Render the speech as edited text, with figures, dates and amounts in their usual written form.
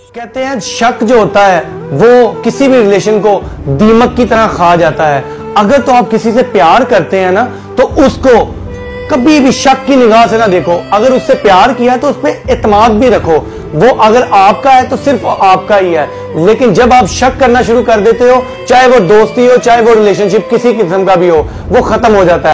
कहते हैं शक जो होता है वो किसी भी रिलेशन को दीमक की तरह खा जाता है। अगर तो आप किसी से प्यार करते हैं ना तो उसको कभी भी शक की निगाह से ना देखो। अगर उससे प्यार किया है तो उस पर एतमाद भी रखो। वो अगर आपका है तो सिर्फ आपका ही है, लेकिन जब आप शक करना शुरू कर देते हो, चाहे वो दोस्ती हो चाहे वो रिलेशनशिप किसी किस्म का भी हो, वो खत्म हो जाता है।